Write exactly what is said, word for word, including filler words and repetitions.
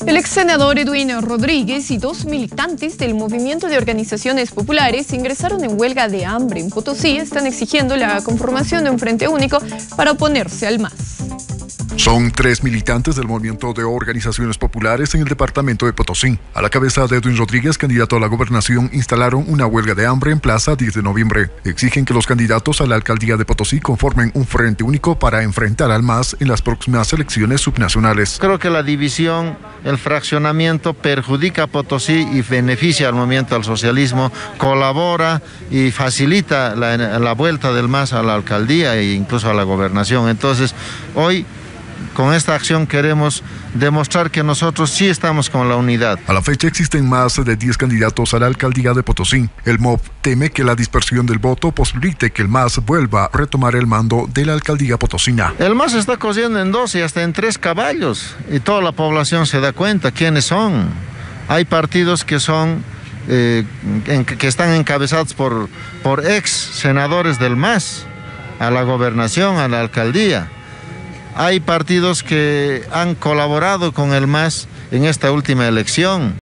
El ex senador Edwin Rodríguez y dos militantes del Movimiento de Organizaciones Populares ingresaron en huelga de hambre en Potosí. Están exigiendo la conformación de un frente único para oponerse al M A S. Son tres militantes del Movimiento de Organizaciones Populares en el departamento de Potosí. A la cabeza de Edwin Rodríguez, candidato a la gobernación, instalaron una huelga de hambre en Plaza diez de noviembre. Exigen que los candidatos a la alcaldía de Potosí conformen un frente único para enfrentar al M A S en las próximas elecciones subnacionales. Creo que la división, el fraccionamiento perjudica a Potosí y beneficia al movimiento al socialismo, colabora y facilita la, la vuelta del M A S a la alcaldía e incluso a la gobernación. Entonces, hoy, con esta acción queremos demostrar que nosotros sí estamos con la unidad. A la fecha existen más de diez candidatos a la alcaldía de Potosí. El M O V teme que la dispersión del voto posibilite que el M A S vuelva a retomar el mando de la alcaldía potosina. El M A S está cosiendo en dos y hasta en tres caballos y toda la población se da cuenta quiénes son. Hay partidos que son eh, en, que están encabezados por, por ex senadores del M A S a la gobernación, a la alcaldía. Hay partidos que han colaborado con el M A S en esta última elección.